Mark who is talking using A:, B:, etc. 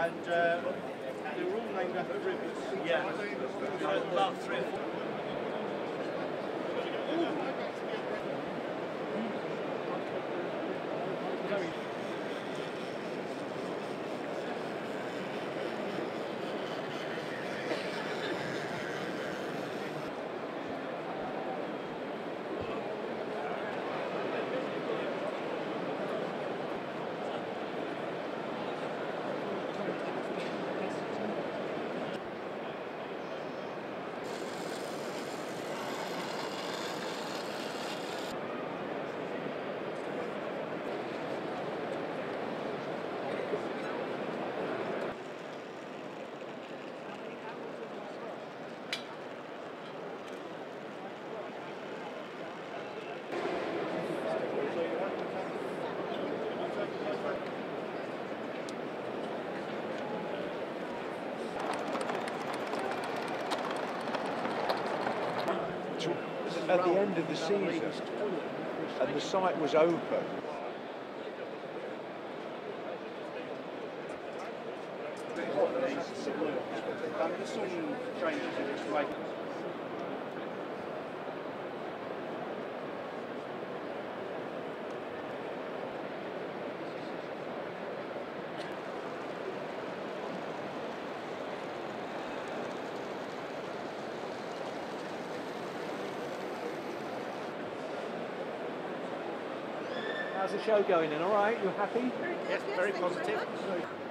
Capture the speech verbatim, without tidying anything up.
A: and uh, they were all named after rivers. Yeah, so about three or four.
B: At the end of the season, and the site was open.
A: There's some changes in its way.
C: How's the show going then? All right? You happy?
A: Yes, very positive.